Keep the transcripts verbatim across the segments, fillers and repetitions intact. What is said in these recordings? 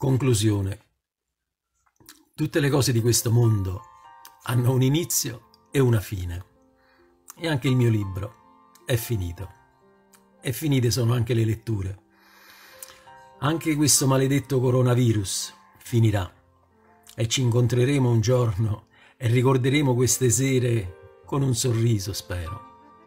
Conclusione. Tutte le cose di questo mondo hanno un inizio e una fine. E anche il mio libro è finito. E finite sono anche le letture. Anche questo maledetto coronavirus finirà. E ci incontreremo un giorno e ricorderemo queste sere con un sorriso, spero.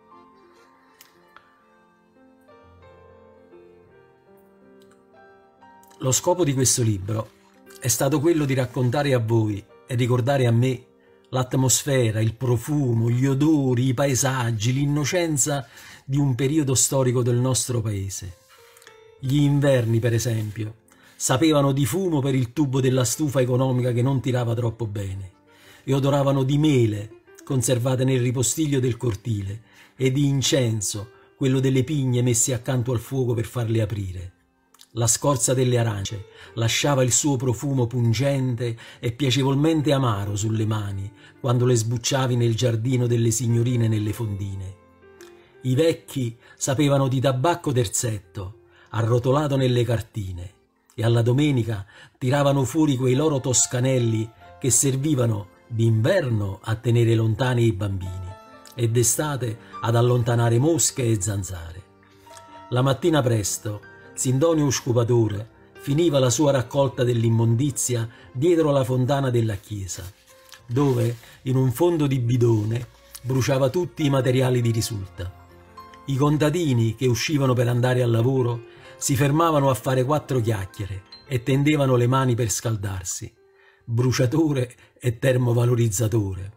Lo scopo di questo libro è stato quello di raccontare a voi e ricordare a me l'atmosfera, il profumo, gli odori, i paesaggi, l'innocenza di un periodo storico del nostro paese. Gli inverni, per esempio, sapevano di fumo per il tubo della stufa economica che non tirava troppo bene e odoravano di mele conservate nel ripostiglio del cortile e di incenso, quello delle pigne messe accanto al fuoco per farle aprire. La scorza delle arance lasciava il suo profumo pungente e piacevolmente amaro sulle mani quando le sbucciavi nel giardino delle signorine nelle fondine. I vecchi sapevano di tabacco terzetto, arrotolato nelle cartine, e alla domenica tiravano fuori quei loro toscanelli che servivano d'inverno a tenere lontani i bambini e d'estate ad allontanare mosche e zanzare. La mattina presto Sindonio Scupatore finiva la sua raccolta dell'immondizia dietro la fontana della chiesa, dove, in un fondo di bidone, bruciava tutti i materiali di risulta. I contadini che uscivano per andare al lavoro si fermavano a fare quattro chiacchiere e tendevano le mani per scaldarsi. Bruciatore e termovalorizzatore.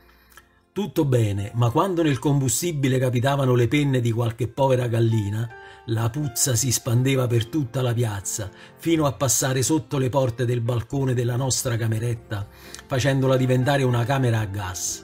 Tutto bene, ma quando nel combustibile capitavano le penne di qualche povera gallina, la puzza si spandeva per tutta la piazza, fino a passare sotto le porte del balcone della nostra cameretta, facendola diventare una camera a gas.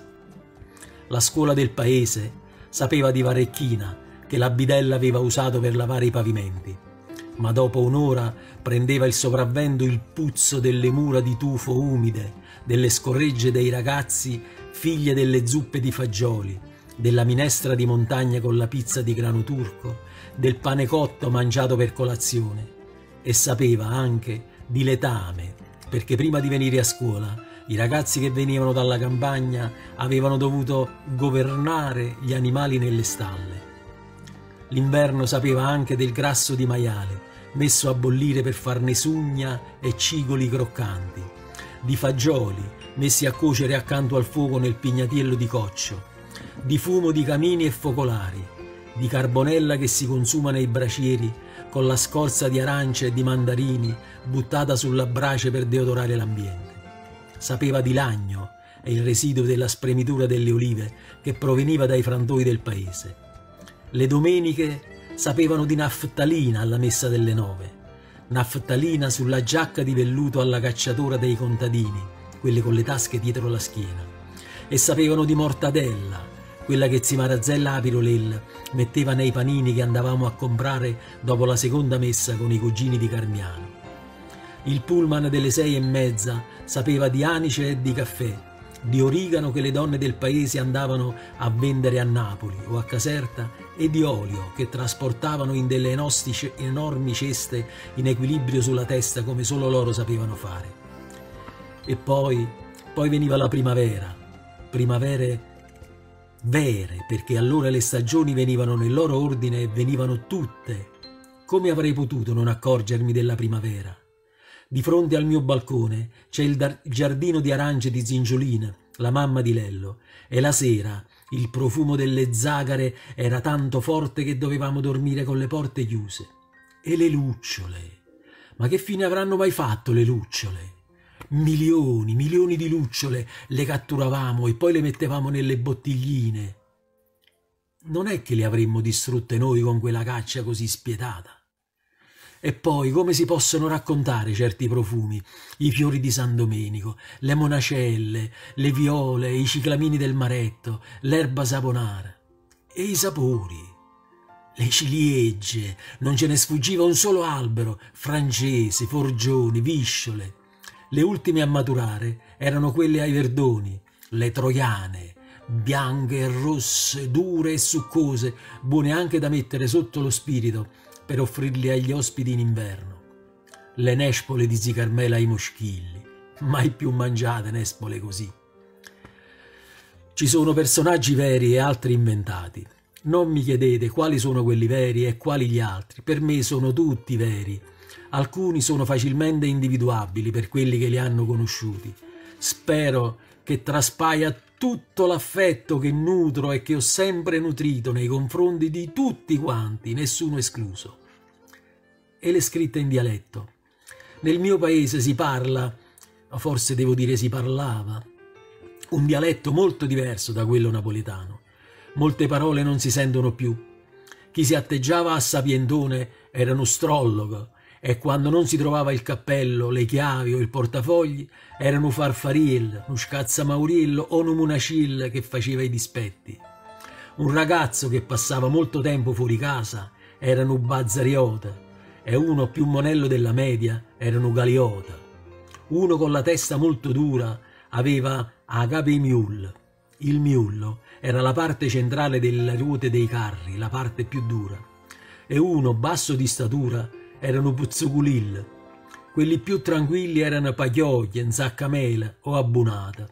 La scuola del paese sapeva di varecchina che la bidella aveva usato per lavare i pavimenti, ma dopo un'ora prendeva il sopravvento il puzzo delle mura di tufo umide, delle scorregge dei ragazzi figlie delle zuppe di fagioli, della minestra di montagna con la pizza di grano turco, del pane cotto mangiato per colazione, e sapeva anche di letame, perché prima di venire a scuola i ragazzi che venivano dalla campagna avevano dovuto governare gli animali nelle stalle. L'inverno sapeva anche del grasso di maiale, messo a bollire per farne sugna e cigoli croccanti, di fagioli messi a cuocere accanto al fuoco nel pignatiello di coccio, di fumo di camini e focolari, di carbonella che si consuma nei bracieri con la scorza di arance e di mandarini buttata sulla brace per deodorare l'ambiente. Sapeva di lagno e il residuo della spremitura delle olive che proveniva dai frantoi del paese. Le domeniche sapevano di naftalina alla messa delle nove, naftalina sulla giacca di velluto alla cacciatora dei contadini, quelle con le tasche dietro la schiena, e sapevano di mortadella, quella che zi Marazzella Apirolel metteva nei panini che andavamo a comprare dopo la seconda messa con i cugini di Carmiano. Il pullman delle sei e mezza sapeva di anice e di caffè, di origano che le donne del paese andavano a vendere a Napoli o a Caserta e di olio che trasportavano in delle enormi ceste in equilibrio sulla testa come solo loro sapevano fare. E poi, poi veniva la primavera, primavere vere, perché allora le stagioni venivano nel loro ordine e venivano tutte. Come avrei potuto non accorgermi della primavera? Di fronte al mio balcone c'è il giardino di arance di Zingiolina, la mamma di Lello, e la sera il profumo delle zagare era tanto forte che dovevamo dormire con le porte chiuse. E le lucciole, ma che fine avranno mai fatto le lucciole? Milioni, milioni di lucciole le catturavamo e poi le mettevamo nelle bottigline. Non è che le avremmo distrutte noi con quella caccia così spietata. E poi come si possono raccontare certi profumi, i fiori di San Domenico, le monacelle, le viole, i ciclamini del maretto, l'erba saponara e i sapori, le ciliegie, non ce ne sfuggiva un solo albero, francesi, forgioni, visciole. Le ultime a maturare erano quelle ai verdoni, le troiane, bianche e rosse, dure e succose, buone anche da mettere sotto lo spirito per offrirli agli ospiti in inverno. le nespole di zi Carmela ai moschilli. Mai più mangiate nespole così. Ci sono personaggi veri e altri inventati. Non mi chiedete quali sono quelli veri e quali gli altri. Per me sono tutti veri. Alcuni sono facilmente individuabili per quelli che li hanno conosciuti. Spero che traspaia tutto l'affetto che nutro e che ho sempre nutrito nei confronti di tutti quanti, nessuno escluso. E le scritte in dialetto. Nel mio paese si parla, o forse devo dire si parlava, un dialetto molto diverso da quello napoletano. Molte parole non si sentono più. Chi si atteggiava a sapientone era uno strollogo e quando non si trovava il cappello, le chiavi o il portafogli erano farfariello, uno scazzamauriello o un munacil che faceva i dispetti. Un ragazzo che passava molto tempo fuori casa era un bazzariota e uno più monello della media era un galiota. Uno con la testa molto dura aveva a capo i miul. Il miullo era la parte centrale delle ruote dei carri, la parte più dura. E uno, basso di statura, erano puzzuculil. Quelli più tranquilli erano pagliocchi, insaccamela o abbunata.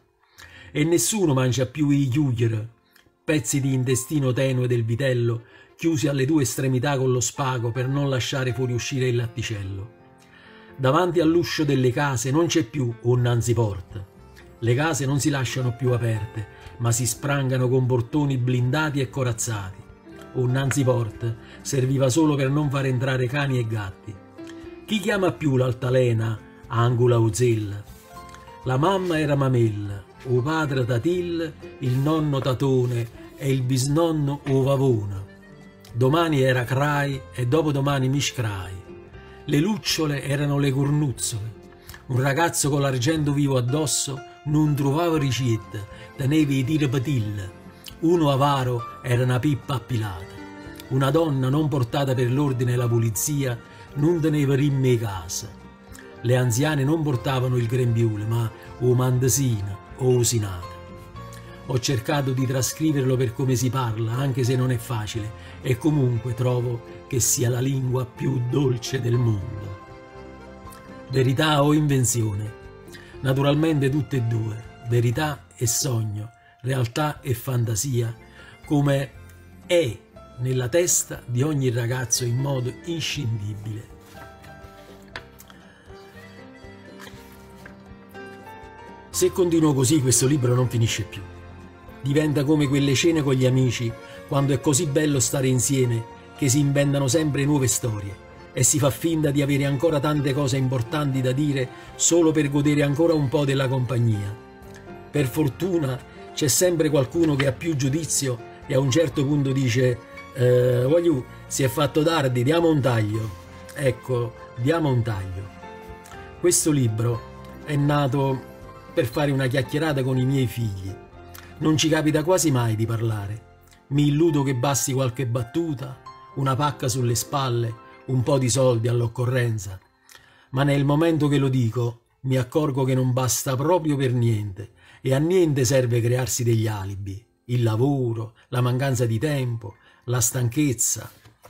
E nessuno mangia più i chiugher, pezzi di intestino tenue del vitello, chiusi alle due estremità con lo spago per non lasciare fuoriuscire il latticello. Davanti all'uscio delle case non c'è più un nanziporta. Le case non si lasciano più aperte, ma si sprangano con portoni blindati e corazzati. Un nanziport serviva solo per non far entrare cani e gatti. Chi chiama più l'altalena Angula o Zella? La mamma era Mamella, o padre Tatil, il nonno Tatone e il bisnonno o Vavona. Domani era Crai e dopodomani Miscrai. Le lucciole erano le cornuzzole. Un ragazzo con l'argento vivo addosso non trovava ricetta, teneva i tirapatil. Uno avaro era una pippa appilata. Una donna non portata per l'ordine e la pulizia non teneva rimme in casa. Le anziane non portavano il grembiule, ma o mandasina o usinata. Ho cercato di trascriverlo per come si parla, anche se non è facile, e comunque trovo che sia la lingua più dolce del mondo. Verità o invenzione? Naturalmente tutte e due, verità e sogno, realtà e fantasia, come è nella testa di ogni ragazzo in modo inscindibile. Se continuo così questo libro non finisce più. Diventa come quelle cene con gli amici, quando è così bello stare insieme che si inventano sempre nuove storie e si fa finta di avere ancora tante cose importanti da dire solo per godere ancora un po' della compagnia. Per fortuna c'è sempre qualcuno che ha più giudizio e a un certo punto dice eh, voglio, si è fatto tardi, diamo un taglio. Ecco, diamo un taglio. Questo libro è nato per fare una chiacchierata con i miei figli. Non ci capita quasi mai di parlare. Mi illudo che basti qualche battuta, una pacca sulle spalle, un po' di soldi all'occorrenza. Ma nel momento che lo dico, mi accorgo che non basta proprio per niente e a niente serve crearsi degli alibi. Il lavoro, la mancanza di tempo, la stanchezza.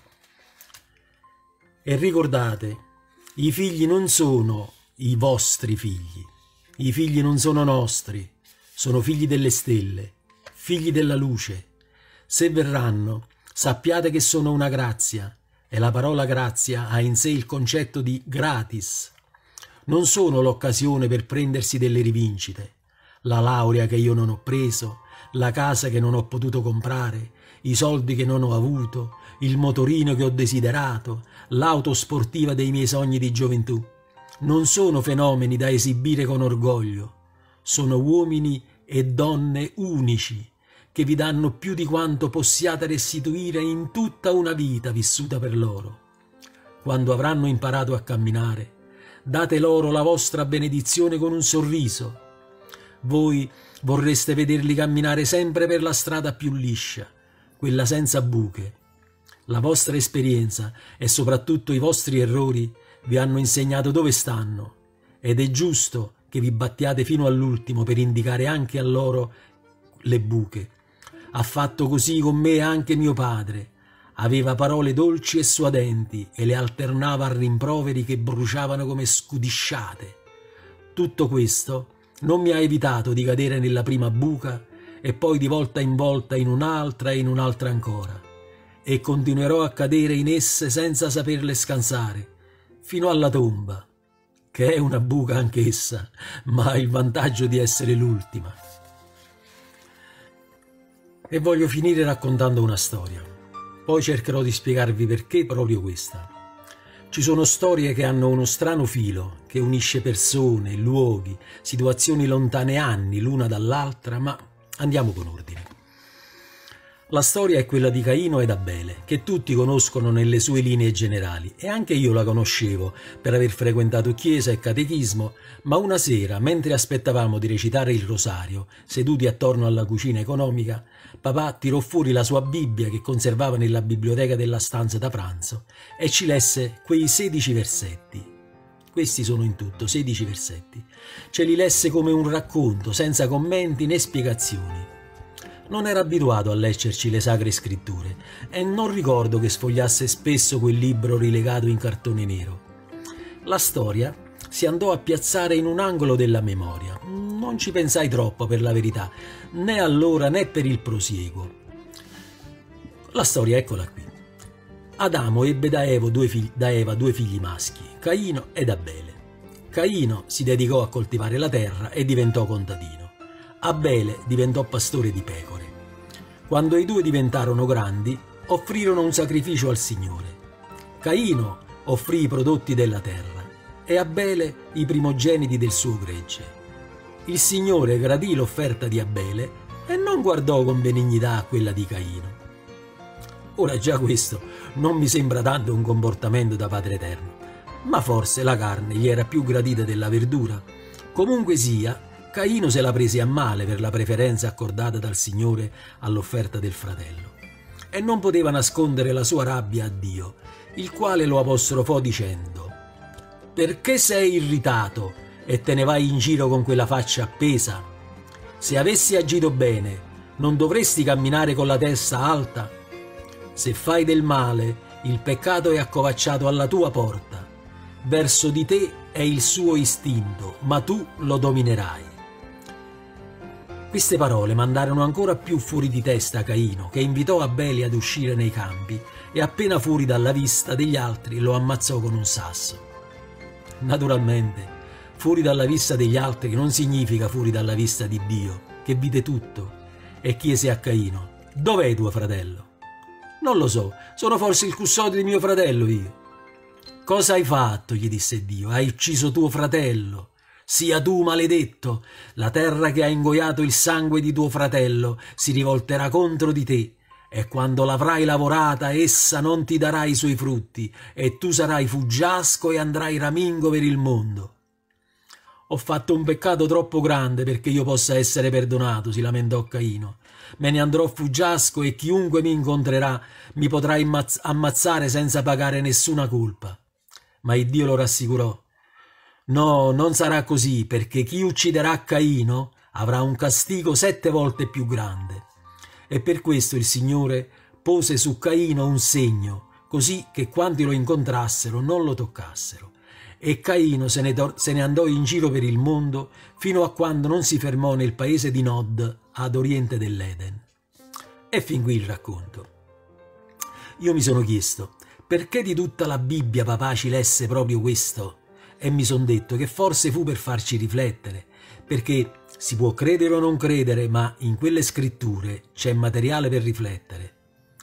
E ricordate, i figli non sono i vostri figli. I figli non sono nostri, sono figli delle stelle, figli della luce. Se verranno, sappiate che sono una grazia, e la parola grazia ha in sé il concetto di gratis. Non sono l'occasione per prendersi delle rivincite, la laurea che io non ho preso, la casa che non ho potuto comprare, i soldi che non ho avuto, il motorino che ho desiderato, l'auto sportiva dei miei sogni di gioventù. Non sono fenomeni da esibire con orgoglio, sono uomini e donne unici che vi danno più di quanto possiate restituire in tutta una vita vissuta per loro. Quando avranno imparato a camminare, date loro la vostra benedizione con un sorriso. Voi vorreste vederli camminare sempre per la strada più liscia, quella senza buche. La vostra esperienza e soprattutto i vostri errori vi hanno insegnato dove stanno ed è giusto che vi battiate fino all'ultimo per indicare anche a loro le buche. Ha fatto così con me anche mio padre. Aveva parole dolci e suadenti e le alternava a rimproveri che bruciavano come scudisciate. Tutto questo non mi ha evitato di cadere nella prima buca e poi di volta in volta in un'altra e in un'altra ancora, e continuerò a cadere in esse senza saperle scansare, fino alla tomba, che è una buca anch'essa, ma ha il vantaggio di essere l'ultima. E voglio finire raccontando una storia. Poi cercherò di spiegarvi perché proprio questa. Ci sono storie che hanno uno strano filo, che unisce persone, luoghi, situazioni lontane anni l'una dall'altra, ma andiamo con ordine. La storia è quella di Caino ed Abele, che tutti conoscono nelle sue linee generali, e anche io la conoscevo per aver frequentato chiesa e catechismo, ma una sera, mentre aspettavamo di recitare il rosario, seduti attorno alla cucina economica, papà tirò fuori la sua Bibbia che conservava nella biblioteca della stanza da pranzo e ci lesse quei sedici versetti. Questi sono in tutto sedici versetti. Ce li lesse come un racconto, senza commenti né spiegazioni. Non era abituato a leggerci le sacre scritture e non ricordo che sfogliasse spesso quel libro rilegato in cartone nero. La storia si andò a piazzare in un angolo della memoria. Non ci pensai troppo, per la verità, né allora né per il prosieguo. La storia eccola qui. Adamo ebbe da Eva due figli, da Eva due figli maschi, Caino ed Abele. Caino si dedicò a coltivare la terra e diventò contadino. Abele diventò pastore di pecore. Quando i due diventarono grandi, offrirono un sacrificio al Signore. Caino offrì i prodotti della terra e Abele i primogeniti del suo gregge. Il Signore gradì l'offerta di Abele e non guardò con benignità a quella di Caino. Ora già questo non mi sembra tanto un comportamento da Padre Eterno, ma forse la carne gli era più gradita della verdura. Comunque sia, Caino se la prese a male per la preferenza accordata dal Signore all'offerta del fratello e non poteva nascondere la sua rabbia a Dio, il quale lo apostrofò dicendo: «Perché sei irritato e te ne vai in giro con quella faccia appesa? Se avessi agito bene, non dovresti camminare con la testa alta? Se fai del male, il peccato è accovacciato alla tua porta. Verso di te è il suo istinto, ma tu lo dominerai». Queste parole mandarono ancora più fuori di testa Caino, che invitò Abele ad uscire nei campi e appena fuori dalla vista degli altri lo ammazzò con un sasso. Naturalmente, fuori dalla vista degli altri non significa fuori dalla vista di Dio, che vide tutto, e chiese a Caino: «Dov'è tuo fratello?» «Non lo so, sono forse il custode di mio fratello io». «Cosa hai fatto?» gli disse Dio. «Hai ucciso tuo fratello. Sia tu maledetto, la terra che ha ingoiato il sangue di tuo fratello si rivolterà contro di te, e quando l'avrai lavorata essa non ti darà i suoi frutti, e tu sarai fuggiasco e andrai ramingo per il mondo». «Ho fatto un peccato troppo grande perché io possa essere perdonato», si lamentò Caino. «Me ne andrò fuggiasco e chiunque mi incontrerà mi potrà ammazzare senza pagare nessuna colpa». Ma il Dio lo rassicurò: «No, non sarà così, perché chi ucciderà Caino avrà un castigo sette volte più grande». E per questo il Signore pose su Caino un segno, così che quanti lo incontrassero non lo toccassero. E Caino se ne, se ne andò in giro per il mondo fino a quando non si fermò nel paese di Nod, ad oriente dell'Eden. E fin qui il racconto. Io mi sono chiesto: perché di tutta la Bibbia papà ci lesse proprio questo? E mi son detto che forse fu per farci riflettere, perché si può credere o non credere, ma in quelle scritture c'è materiale per riflettere.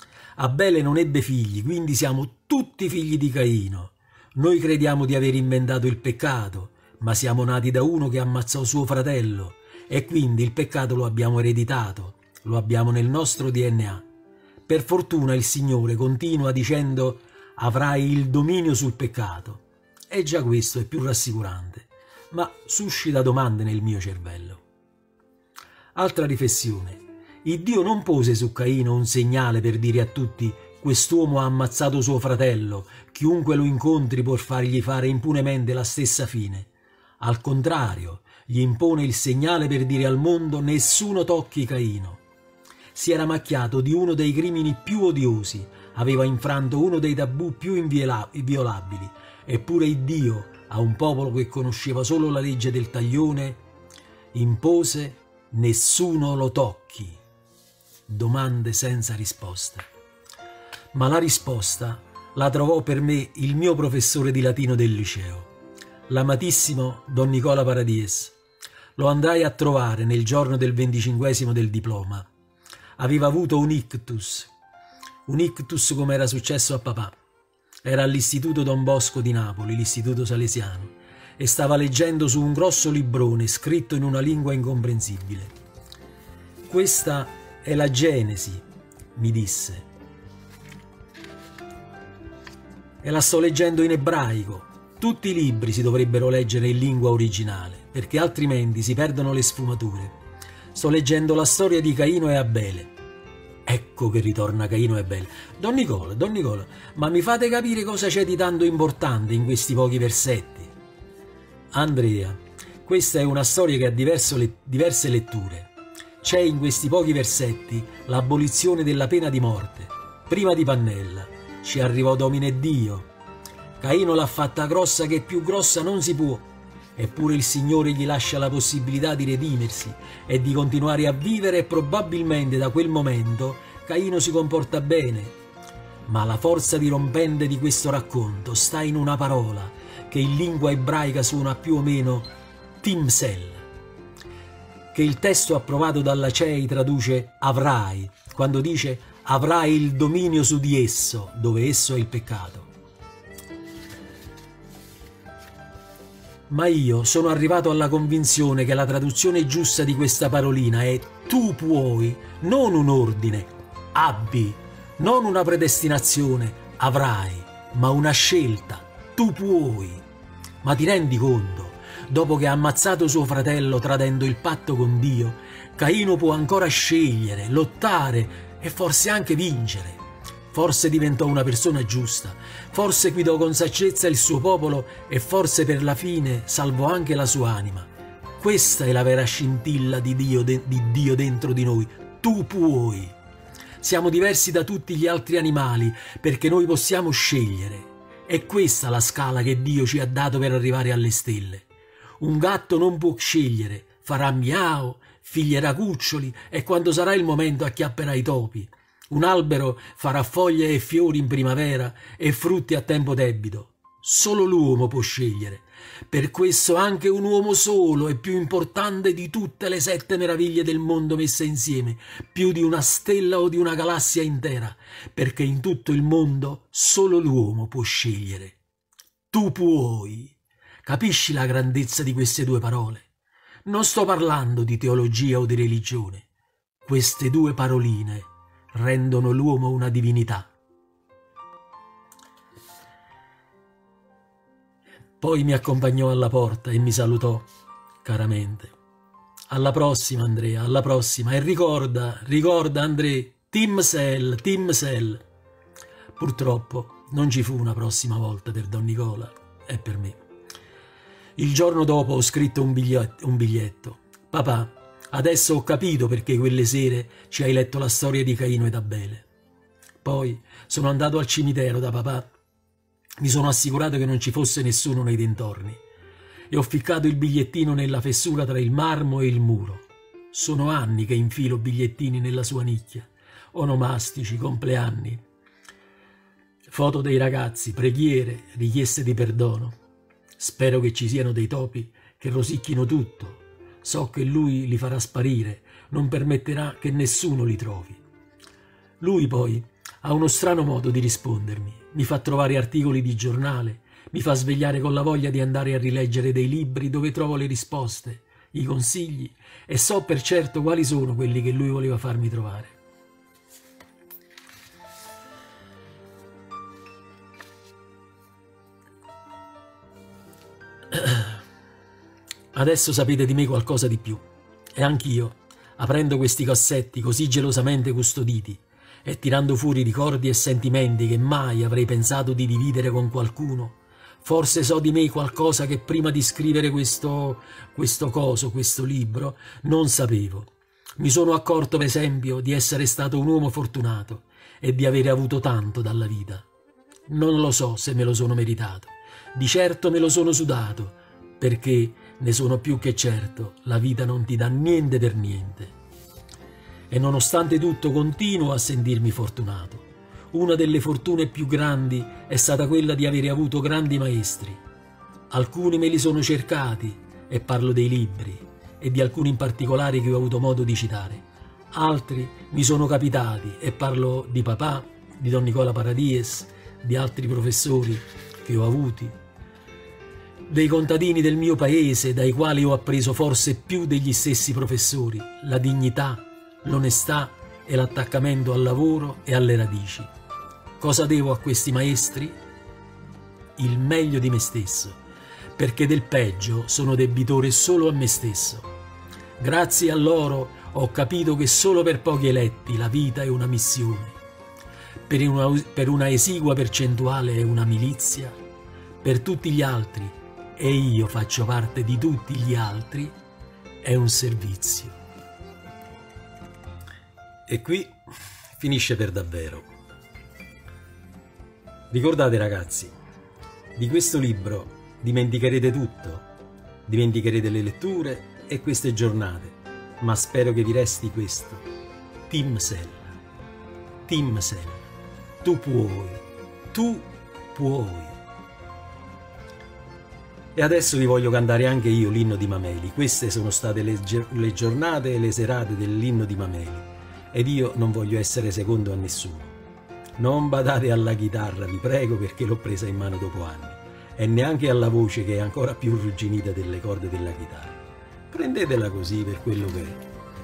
Abele non ebbe figli, quindi siamo tutti figli di Caino. Noi crediamo di aver inventato il peccato, ma siamo nati da uno che ammazzò suo fratello, e quindi il peccato lo abbiamo ereditato, lo abbiamo nel nostro D N A. Per fortuna il Signore continua dicendo: «Avrai il dominio sul peccato». E già questo è più rassicurante, ma suscita domande nel mio cervello. Altra riflessione: il Dio non pose su Caino un segnale per dire a tutti: «Quest'uomo ha ammazzato suo fratello, chiunque lo incontri può fargli fare impunemente la stessa fine». Al contrario, gli impone il segnale per dire al mondo: «Nessuno tocchi Caino». Si era macchiato di uno dei crimini più odiosi, aveva infranto uno dei tabù più inviolabili, eppure Iddio, a un popolo che conosceva solo la legge del taglione, impose nessuno lo tocchi. Domande senza risposta. Ma la risposta la trovò per me il mio professore di latino del liceo, l'amatissimo Don Nicola Paradies. Lo andai a trovare nel giorno del venticinquesimo del diploma. Aveva avuto un ictus, un ictus come era successo a papà. Era all'Istituto Don Bosco di Napoli, l'istituto salesiano, e stava leggendo su un grosso librone scritto in una lingua incomprensibile. Questa è la Genesi, mi disse, e la sto leggendo in ebraico. Tutti i libri si dovrebbero leggere in lingua originale, perché altrimenti si perdono le sfumature. Sto leggendo la storia di Caino e Abele. Ecco che ritorna Caino e Abele. Don Nicola, Don Nicola, ma mi fate capire cosa c'è di tanto importante in questi pochi versetti? Andrea, questa è una storia che ha diverse, diverse letture. C'è in questi pochi versetti l'abolizione della pena di morte. Prima di Pannella ci arrivò Domine Dio. Caino l'ha fatta grossa che più grossa non si può. Eppure il Signore gli lascia la possibilità di redimersi e di continuare a vivere, e probabilmente da quel momento Caino si comporta bene. Ma la forza dirompente di questo racconto sta in una parola che in lingua ebraica suona più o meno timsel, che il testo approvato dalla C E I traduce avrai, quando dice avrai il dominio su di esso, dove esso è il peccato. Ma io sono arrivato alla convinzione che la traduzione giusta di questa parolina è tu puoi, non un ordine, abbi, non una predestinazione, avrai, ma una scelta, tu puoi. Ma ti rendi conto, dopo che ha ammazzato suo fratello tradendo il patto con Dio, Caino può ancora scegliere, lottare e forse anche vincere. Forse diventò una persona giusta, forse guidò con saggezza il suo popolo e forse per la fine salvò anche la sua anima. Questa è la vera scintilla di Dio, de, di Dio dentro di noi. Tu puoi. Siamo diversi da tutti gli altri animali perché noi possiamo scegliere. È questa la scala che Dio ci ha dato per arrivare alle stelle. Un gatto non può scegliere, farà miau, figlierà cuccioli e quando sarà il momento acchiapperà i topi. Un albero farà foglie e fiori in primavera e frutti a tempo debito. Solo l'uomo può scegliere. Per questo anche un uomo solo è più importante di tutte le sette meraviglie del mondo messe insieme, più di una stella o di una galassia intera, perché in tutto il mondo solo l'uomo può scegliere. Tu puoi. Capisci la grandezza di queste due parole? Non sto parlando di teologia o di religione. Queste due paroline rendono l'uomo una divinità. Poi mi accompagnò alla porta e mi salutò caramente. Alla prossima, Andrea, alla prossima. E ricorda, ricorda, Andrea, Team Cell, Team Cell. Purtroppo non ci fu una prossima volta per Don Nicola e per me. Il giorno dopo ho scritto un biglietto. Un biglietto. Papà, adesso ho capito perché quelle sere ci hai letto la storia di Caino ed Abele. Poi sono andato al cimitero da papà. Mi sono assicurato che non ci fosse nessuno nei dintorni e ho ficcato il bigliettino nella fessura tra il marmo e il muro. Sono anni che infilo bigliettini nella sua nicchia, onomastici, compleanni, foto dei ragazzi, preghiere, richieste di perdono. Spero che ci siano dei topi che rosicchino tutto. So che lui li farà sparire, non permetterà che nessuno li trovi. Lui poi ha uno strano modo di rispondermi. Mi fa trovare articoli di giornale, mi fa svegliare con la voglia di andare a rileggere dei libri dove trovo le risposte, i consigli e so per certo quali sono quelli che lui voleva farmi trovare. Adesso sapete di me qualcosa di più e anch'io, aprendo questi cassetti così gelosamente custoditi e tirando fuori ricordi e sentimenti che mai avrei pensato di dividere con qualcuno, forse so di me qualcosa che prima di scrivere questo, questo coso, questo libro, non sapevo. Mi sono accorto, per esempio, di essere stato un uomo fortunato e di avere avuto tanto dalla vita. Non lo so se me lo sono meritato, di certo me lo sono sudato, perché ne sono più che certo, la vita non ti dà niente per niente. E nonostante tutto continuo a sentirmi fortunato. Una delle fortune più grandi è stata quella di avere avuto grandi maestri. Alcuni me li sono cercati, e parlo dei libri, e di alcuni in particolare che ho avuto modo di citare. Altri mi sono capitati, e parlo di papà, di Don Nicola Paradies, di altri professori che ho avuti, dei contadini del mio paese, dai quali ho appreso forse più degli stessi professori, la dignità, l'onestà e l'attaccamento al lavoro e alle radici. Cosa devo a questi maestri? Il meglio di me stesso, perché del peggio sono debitore solo a me stesso. Grazie a loro ho capito che solo per pochi eletti la vita è una missione, per una, per una esigua percentuale è una milizia, per tutti gli altri, e io faccio parte di tutti gli altri, è un servizio. E qui finisce per davvero. Ricordate ragazzi, di questo libro dimenticherete tutto, dimenticherete le letture e queste giornate, ma spero che vi resti questo. Tim Sella, Tim Sella, tu puoi, tu puoi. E adesso vi voglio cantare anche io l'inno di Mameli. Queste sono state le, le giornate e le serate dell'inno di Mameli. Ed io non voglio essere secondo a nessuno. Non badate alla chitarra, vi prego, perché l'ho presa in mano dopo anni, e neanche alla voce che è ancora più rugginita delle corde della chitarra. Prendetela così per quello che è.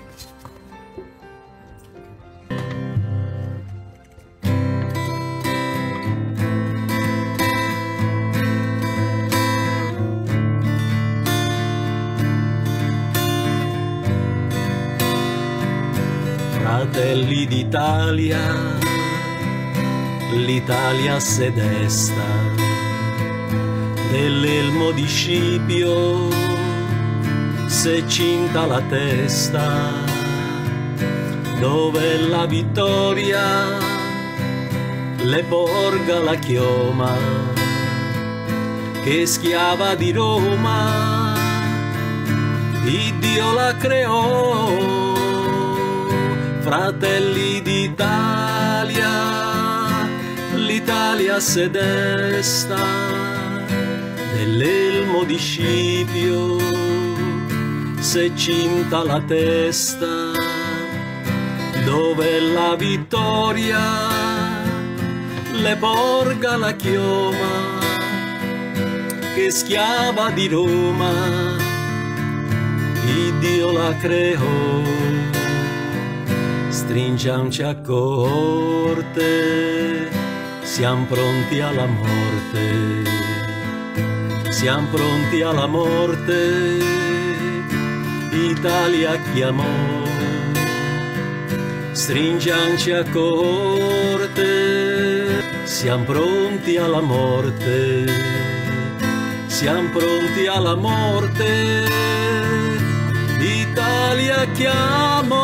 Fratelli d'Italia, l'Italia se desta, dell'elmo di Scipio se cinta la testa, dove la vittoria le porga la chioma, che schiava di Roma, Iddio la creò. Fratelli d'Italia, l'Italia se desta, dell'elmo di Scipio se cinta la testa, dove la vittoria le porga la chioma, che schiava di Roma, Iddio la creò. Stringiamoci a corte, siamo pronti alla morte, siamo pronti alla morte, Italia chiamò. Stringiamoci a corte, siamo pronti alla morte, siamo pronti alla morte, Italia chiamò.